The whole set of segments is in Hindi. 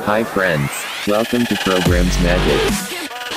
Hi friends, welcome to Programs Magic.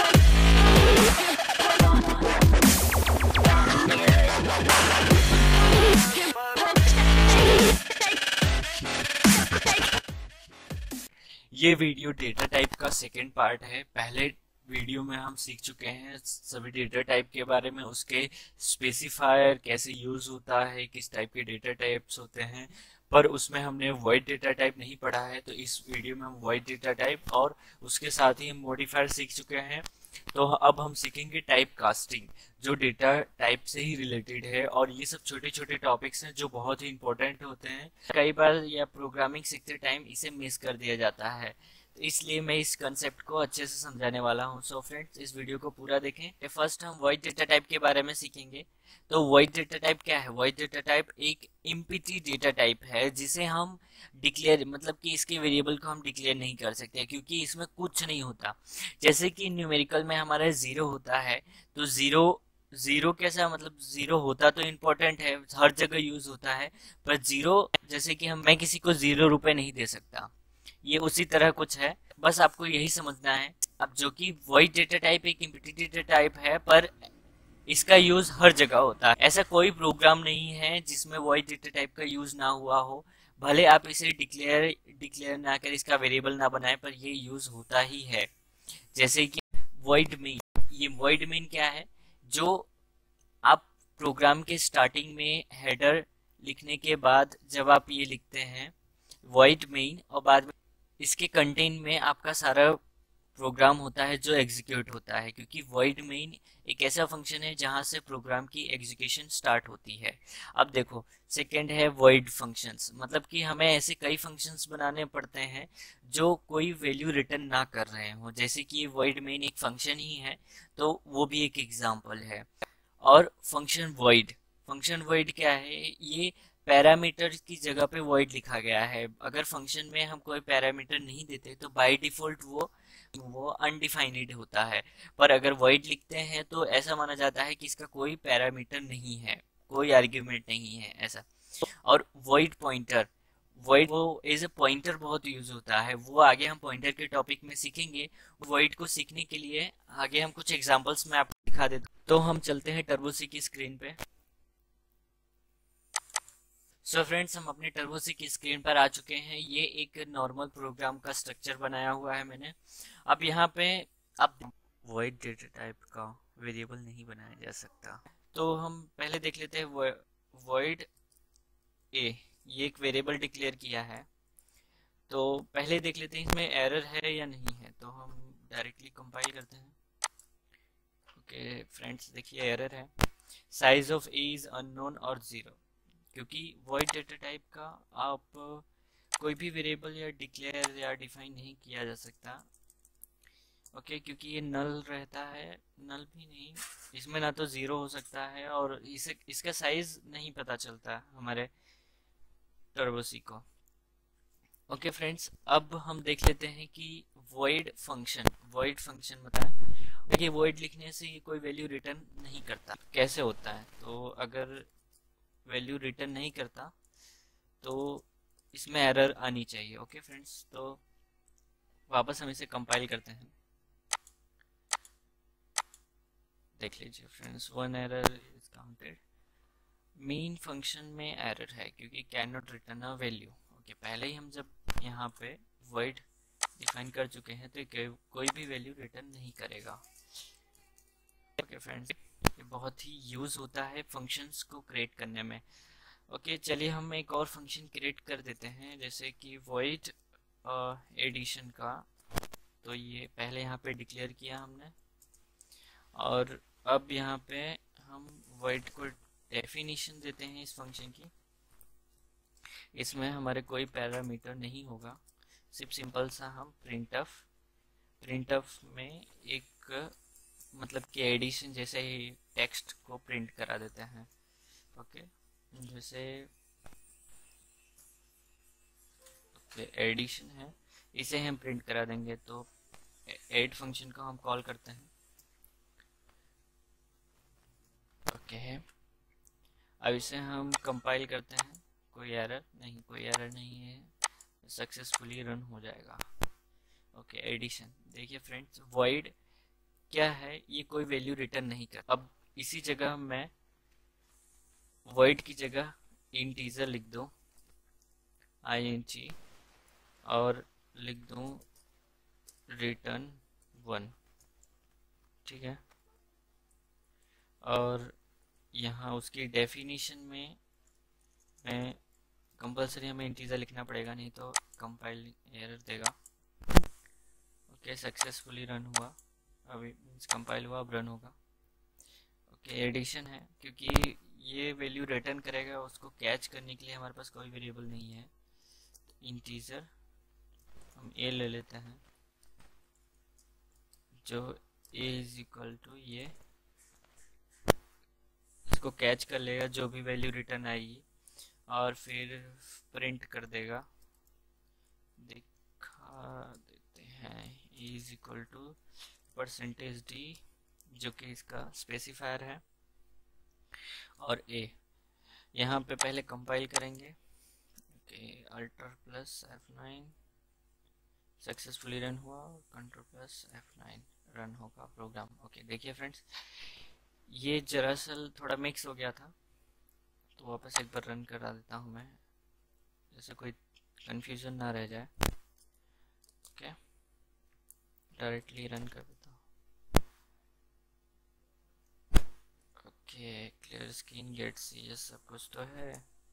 ये वीडियो डेटा टाइप का सेकेंड पार्ट है। पहले वीडियो में हम सीख चुके हैं सभी डेटा टाइप के बारे में, उसके स्पेसिफायर कैसे यूज होता है, किस टाइप के डेटा टाइप्स होते हैं, पर उसमें हमने वॉइड डेटा टाइप नहीं पढ़ा है। तो इस वीडियो में हम वॉइड डेटा टाइप और उसके साथ ही हम मॉडिफायर सीख चुके हैं। तो अब हम सीखेंगे टाइप कास्टिंग, जो डेटा टाइप से ही रिलेटेड है। और ये सब छोटे छोटे टॉपिक्स हैं जो बहुत ही इंपॉर्टेंट होते हैं। कई बार या प्रोग्रामिंग सीखते टाइम इसे मिस कर दिया जाता है, तो इसलिए मैं इस कंसेप्ट को अच्छे से समझाने वाला हूँ। सो फ्रेंड्स, इस वीडियो को पूरा देखें। फर्स्ट हम वॉइड डेटा टाइप के बारे में सीखेंगे। तो वॉइड डेटा टाइप क्या है? वॉइड डेटा टाइप एक एम्प्टी डेटा टाइप है जिसे हम डिक्लेयर, मतलब कि इसके वेरिएबल को हम डिक्लेयर नहीं कर सकते क्योंकि इसमें कुछ नहीं होता। जैसे कि न्यूमेरिकल में हमारा जीरो होता है, तो जीरो जीरो कैसा, मतलब जीरो होता तो इम्पोर्टेंट है, हर जगह यूज होता है, पर जीरो जैसे कि मैं किसी को 0 रुपए नहीं दे सकता, ये उसी तरह कुछ है। बस आपको यही समझना है। अब जो कि वॉइड डेटा टाइप एक एम्प्टी डेटा टाइप है, पर इसका यूज हर जगह होता है। ऐसा कोई प्रोग्राम नहीं है जिसमें वॉइड डेटा टाइप का यूज ना हुआ हो। भले आप इसे डिक्लेयर ना कर, इसका वेरिएबल ना बनाए, पर ये यूज होता ही है। जैसे कि वॉइड मेन, ये वॉइड मेन क्या है? जो आप प्रोग्राम के स्टार्टिंग में हेडर लिखने के बाद जब आप ये लिखते हैं वॉइड मेन, और बाद में इसके कंटेंट में आपका सारा प्रोग्राम होता है जो एग्जीक्यूट होता है, क्योंकि वॉइड मेन एक ऐसा फंक्शन है जहां से प्रोग्राम की एग्जीक्यूशन स्टार्ट होती है। अब देखो, सेकंड है वॉइड फंक्शंस, मतलब कि हमें ऐसे कई फंक्शंस बनाने पड़ते हैं जो कोई वैल्यू रिटर्न ना कर रहे हो। जैसे कि वॉइड मेन एक फंक्शन ही है, तो वो भी एक एग्जांपल है। और फंक्शन वॉइड क्या है? ये पैरामीटर की जगह पे वॉइड लिखा गया है। अगर फंक्शन में हम कोई पैरामीटर नहीं देते तो बाय डिफॉल्ट वो अनडिफाइंड होता है, पर अगर वॉइड लिखते हैं तो ऐसा माना जाता है कि इसका कोई पैरामीटर नहीं है, कोई आर्ग्यूमेंट नहीं है ऐसा। और वॉइड पॉइंटर, वॉइड वो एज ए पॉइंटर बहुत यूज होता है, वो आगे हम पॉइंटर के टॉपिक में सीखेंगे। वॉइड को सीखने के लिए आगे हम कुछ एग्जांपल्स में आपको दिखा देते हैं। तो हम चलते हैं टर्बो सी की स्क्रीन पे। सो फ्रेंड्स, हम अपने टर्बो सी की स्क्रीन पर आ चुके हैं। ये एक नॉर्मल प्रोग्राम का स्ट्रक्चर बनाया हुआ है मैंने। अब यहाँ पे अब वॉइड डेटा टाइप का वेरिएबल नहीं बनाया जा सकता, तो हम पहले देख लेते हैं वॉइड ए, ये एक वेरिएबल डिक्लेयर किया है। तो पहले देख लेते हैं इसमें एरर है या नहीं है, तो हम डायरेक्टली कंपाइल करते हैं। ओके फ्रेंड्स, देखिए एरर है, size of A is unknown और 0, क्योंकि वॉइड डेटा टाइप का आप कोई भी वेरिएबल या डिक्लेयर या डिफाइन नहीं किया जा सकता। ओके, क्योंकि ये नल रहता है, नल भी नहीं, इसमें ना तो 0 हो सकता है, और इसका साइज नहीं पता चलता हमारे टर्बोसी को। ओके फ्रेंड्स, अब हम देख लेते हैं कि वॉइड फंक्शन बताएं। देखिए, वॉइड लिखने से ये कोई वैल्यू रिटर्न नहीं करता। कैसे होता है? तो अगर वैल्यू रिटर्न नहीं करता तो इसमें एरर आनी चाहिए। ओके फ्रेंड्स, तो वापस हम इसे कंपाइल करते हैं। देख लीजिए friends, 1 error is counted. Main function में एरर है क्योंकि cannot return a value. Okay, पहले ही हम जब यहाँ पे वॉइड डिफाइन कर चुके हैं तो कोई भी वैल्यू रिटर्न नहीं करेगा। ओके फ्रेंड्स, ये बहुत ही यूज होता है फंक्शंस को क्रिएट करने में। ओके, चलिए हम एक और फंक्शन क्रिएट कर देते हैं, जैसे कि वॉइड एडिशन का। तो ये पहले यहाँ पे डिक्लेयर किया हमने, और अब यहाँ पे हम वॉइड को डेफिनेशन देते हैं इस फंक्शन की। इसमें हमारे कोई पैरामीटर नहीं होगा, सिर्फ सिंपल सा हम प्रिंटफ में एक, मतलब कि एडिशन जैसे ही टेक्स्ट को प्रिंट करा देते हैं। ओके, जैसे एडिशन है, इसे हम प्रिंट करा देंगे। तो एड फंक्शन को हम कॉल करते हैं। ओके, अब इसे हम कंपाइल करते हैं। कोई एरर नहीं है, सक्सेसफुली रन हो जाएगा। Okay, addition. देखिए फ्रेंड्स, void क्या है, ये कोई वैल्यू रिटर्न नहीं कर। अब इसी जगह मैं void की जगह इंटीजर लिख दूं, ing, और लिख दूं रिटर्न 1। ठीक है, और यहाँ उसकी डेफिनेशन में मैं कंपलसरी हमें इंटीजर लिखना पड़ेगा, नहीं तो कंपाइल एरर देगा। ओके, सक्सेसफुली रन हुआ, अभी मीन्स कंपाइल हुआ, अब रन होगा। ओके, एडिशन है क्योंकि ये वैल्यू रिटर्न करेगा, उसको कैच करने के लिए हमारे पास कोई वेरिएबल नहीं है। इंटीजर हम ए ले लेते हैं, जो ए इज इक्वल टू ये, इसको कैच कर लेगा जो भी वैल्यू रिटर्न आएगी, और फिर प्रिंट कर देगा। दिखा देते हैं, A is equal to %d, जो कि इसका स्पेसिफायर है, और ए। यहाँ पे पहले कंपाइल करेंगे। Okay, alt plus F9, successfully run हुआ, कंट्रोल प्लस F9, रन होगा प्रोग्राम। ओके, देखिए फ्रेंड्स, ये दरअसल थोड़ा मिक्स हो गया था, तो वापस एक बार रन करा देता हूँ मैं, जैसे कोई कंफ्यूजन ना रह जाए। ओके, डायरेक्टली रन कर देता हूँ। ओके, क्लियर स्क्रीन, गेट सी, ये सब कुछ तो है।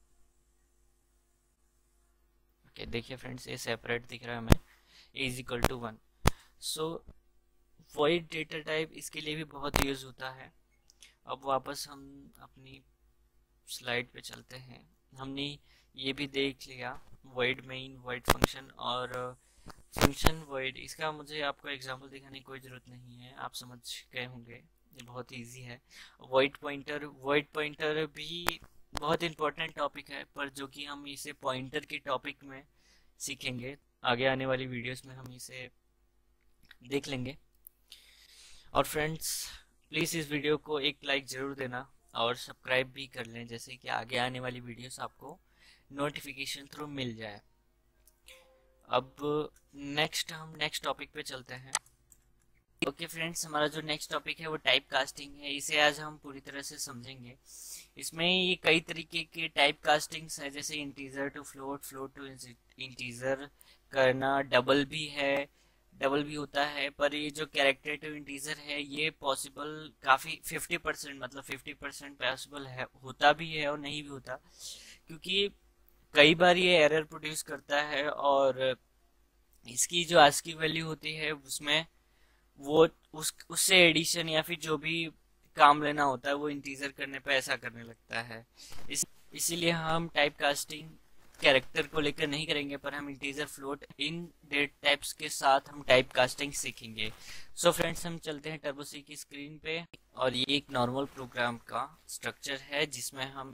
ओके, देखिए फ्रेंड्स, ये सेपरेट दिख रहा है हमें, A is equal to 1। So void data type इसके लिए भी बहुत यूज होता है। अब वापस हम अपनी स्लाइड पे चलते हैं। हमने ये भी देख लिया void मेन, void फंक्शन और फंक्शन void। इसका मुझे आपको एग्जांपल दिखाने की कोई ज़रूरत नहीं है, आप समझ गए होंगे, ये बहुत इजी है। void पॉइंटर भी बहुत इंपॉर्टेंट टॉपिक है, पर जो कि हम इसे पॉइंटर के टॉपिक में सीखेंगे, आगे आने वाली वीडियोस में हम इसे देख लेंगे। और फ्रेंड्स, प्लीज़ इस वीडियो को एक लाइक ज़रूर देना और सब्सक्राइब भी कर लें, जैसे कि आगे आने वाली वीडियोस आपको नोटिफिकेशन थ्रू मिल जाए। अब हम नेक्स्ट टॉपिक पे चलते हैं। ओके फ्रेंड्स, हमारा जो नेक्स्ट टॉपिक है वो टाइप कास्टिंग है। इसे आज हम पूरी तरह से समझेंगे। इसमें ये कई तरीके के टाइप कास्टिंग्स है, जैसे integer to float, float to integer करना, डबल भी होता है, पर ये जो कैरेक्टर टू इंटीजर है ये पॉसिबल काफ़ी 50%, मतलब 50% पॉसिबल है, होता भी है और नहीं भी होता, क्योंकि कई बार ये एरर प्रोड्यूस करता है, और इसकी जो आज की वैल्यू होती है उसमें वो उससे एडिशन या फिर जो भी काम लेना होता है वो इंटीजर करने पे ऐसा करने लगता है। इसीलिए हम टाइप कास्टिंग कैरेक्टर को लेकर नहीं करेंगे, पर हम इंटीजर, फ्लोट, इन डेट टाइप्स के साथ हम टाइप कास्टिंग सीखेंगे। सो फ्रेंड्स, हम चलते हैं टर्बोसी की स्क्रीन पे, और ये एक नॉर्मल प्रोग्राम का स्ट्रक्चर है जिसमें हम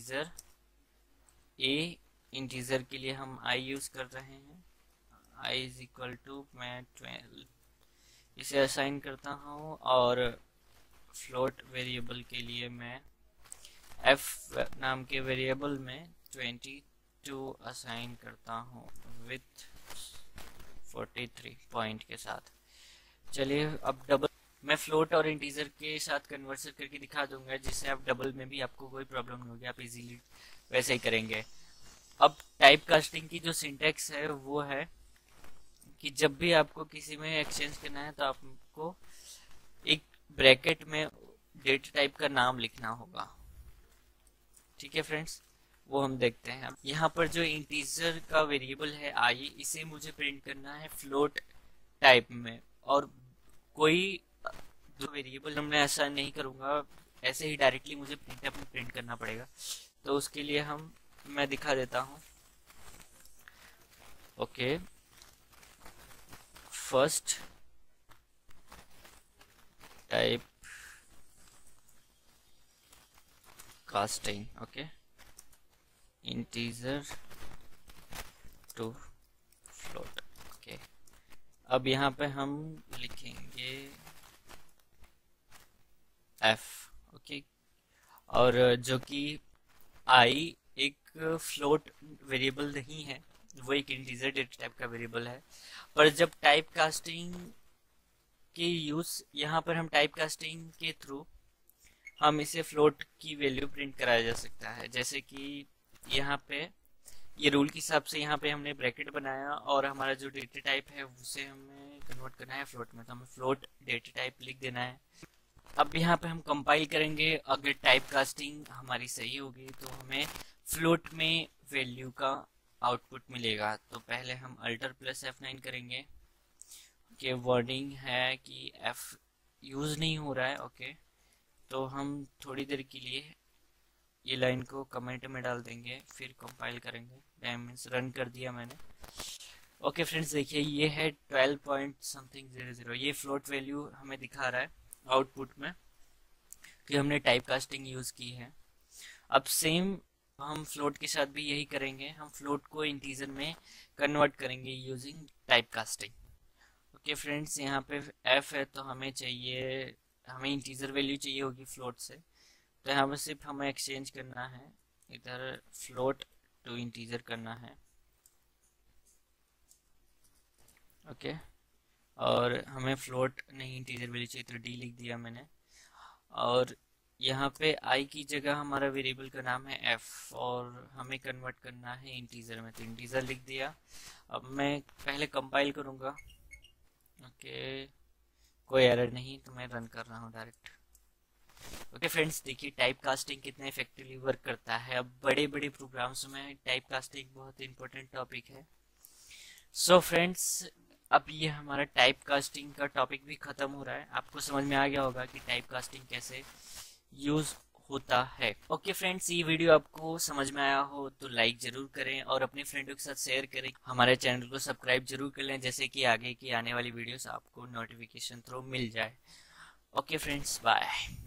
इंटीजर के लिए हम आई यूज कर रहे हैं। आई इज इक्वल टू, मैं 12 इसे असाइन करता हूँ, और फ्लोट वेरिएबल के लिए मैं f नाम के वेरिएबल में 22 असाइन करता हूँ विथ 43 पॉइंट के साथ। चलिए, अब डबल मैं फ्लोट और इंटीजर के साथ कन्वर्ट करके दिखा दूंगा, जिससे आप डबल में भी आपको कोई प्रॉब्लम नहीं होगी, आप इजीली वैसे ही करेंगे। अब टाइप कास्टिंग की जो सिंटेक्स है वो है कि जब भी आपको किसी में एक्सचेंज करना है तो आपको एक ब्रैकेट में डेटा टाइप का नाम लिखना होगा। ठीक है फ्रेंड्स, वो हम देखते हैं। यहाँ पर जो इंटीजर का वेरिएबल है आई, इसे मुझे प्रिंट करना है फ्लोट टाइप में, और कोई जो वेरिएबल मैं ऐसा नहीं करूँगा, ऐसे ही डायरेक्टली मुझे प्रिंट करना पड़ेगा। तो उसके लिए मैं दिखा देता हूँ। Okay, first type casting, okay, integer to float. Okay, अब यहाँ पे हम लिखेंगे f, ओके, और जो कि i एक फ्लोट वेरिएबल नहीं है, वो एक इंटीजर डेटा टाइप का वेरिएबल है। पर जब टाइप कास्टिंग के यूज, यहाँ पर हम टाइप कास्टिंग के थ्रू हम इसे फ्लोट की वैल्यू प्रिंट कराया जा सकता है। जैसे कि यहाँ पे ये रूल के हिसाब से यहाँ पे हमने ब्रैकेट बनाया और हमारा जो डेटा टाइप है उसे हमें कन्वर्ट करना है फ्लोट में, तो हमें फ्लोट डेटा टाइप लिख देना है। अब यहाँ पे हम कंपाइल करेंगे, अगर टाइप कास्टिंग हमारी सही होगी तो हमें फ्लोट में वैल्यू का आउटपुट मिलेगा। तो पहले हम अल्टर प्लस F9 करेंगे। ओके, वर्डिंग है कि F यूज नहीं हो रहा है। ओके, तो हम थोड़ी देर के लिए ये लाइन को कमेंट में डाल देंगे, फिर कंपाइल करेंगे। डायमेंस रन कर दिया मैंने। ओके फ्रेंड्स, देखिए ये है 12 पॉइंट समथिंग 00, ये फ्लोट वैल्यू हमें दिखा रहा है आउटपुट में कि हमने टाइप कास्टिंग यूज की है। अब सेम हम फ्लोट के साथ भी यही करेंगे, हम फ्लोट को इंटीजर में कन्वर्ट करेंगे using type casting. Okay friends, यहाँ पे f है तो हमें चाहिए, हमें इंटीजर वैल्यू चाहिए होगी फ्लोट से, तो यहाँ पे सिर्फ हमें एक्सचेंज करना है, इधर फ्लोट टू इंटीजर करना है। ओके, और हमें फ्लोट नहीं इंटीजर वैल्यू चाहिए तो d लिख दिया मैंने। और यहाँ पे i की जगह हमारा वेरिएबल का नाम है f और हमें कन्वर्ट करना है इंटीजर में, तो इंटीजर लिख दिया। अब मैं पहले कंपाइल करूँगा। ओके, कोई एरर नहीं, तो मैं रन कर रहा हूँ डायरेक्ट। ओके फ्रेंड्स, देखिए टाइप कास्टिंग कितना इफेक्टिवली वर्क करता है। अब बड़े बड़े प्रोग्राम्स में टाइप कास्टिंग बहुत इंपॉर्टेंट टॉपिक है। सो फ्रेंड्स, अब ये हमारा टाइप कास्टिंग का टॉपिक भी खत्म हो रहा है। आपको समझ में आ गया होगा कि टाइप कास्टिंग कैसे यूज होता है। ओके फ्रेंड्स, ये वीडियो आपको समझ में आया हो तो लाइक जरूर करें और अपने फ्रेंडों के साथ शेयर करें। हमारे चैनल को सब्सक्राइब जरूर कर लें, जैसे कि आगे की आने वाली वीडियोस आपको नोटिफिकेशन थ्रू मिल जाए। Okay friends, bye.